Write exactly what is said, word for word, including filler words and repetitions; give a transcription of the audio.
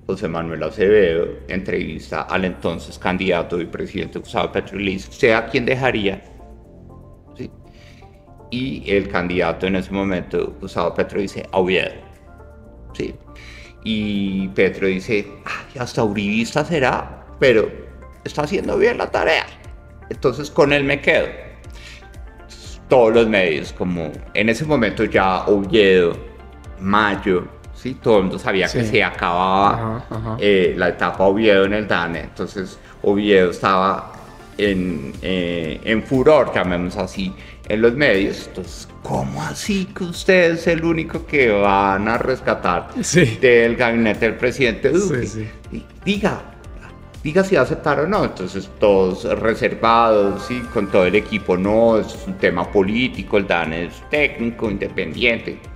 José Manuel Acevedo entrevista al entonces candidato y presidente Gustavo Petro y le dice, ¿usted a quién dejaría? ¿Sí? Y el candidato en ese momento, Gustavo Petro, dice, a Oviedo. ¿Sí? Y Petro dice, ay, hasta uribista será, pero está haciendo bien la tarea. Entonces con él me quedo. Todos los medios, como en ese momento ya Oviedo, Mayo, ¿sí? Todo el mundo sabía sí. que se acababa ajá, ajá. Eh, la etapa Oviedo en el DANE, entonces Oviedo estaba en, eh, en furor, llamémoslo así, en los medios. Entonces, ¿cómo así que usted es el único que van a rescatar sí. del gabinete del presidente Duque? Sí, sí. Diga, diga si va a aceptar o no. Entonces todos reservados, ¿sí? Con todo el equipo, no, es un tema político, el DANE es técnico, independiente.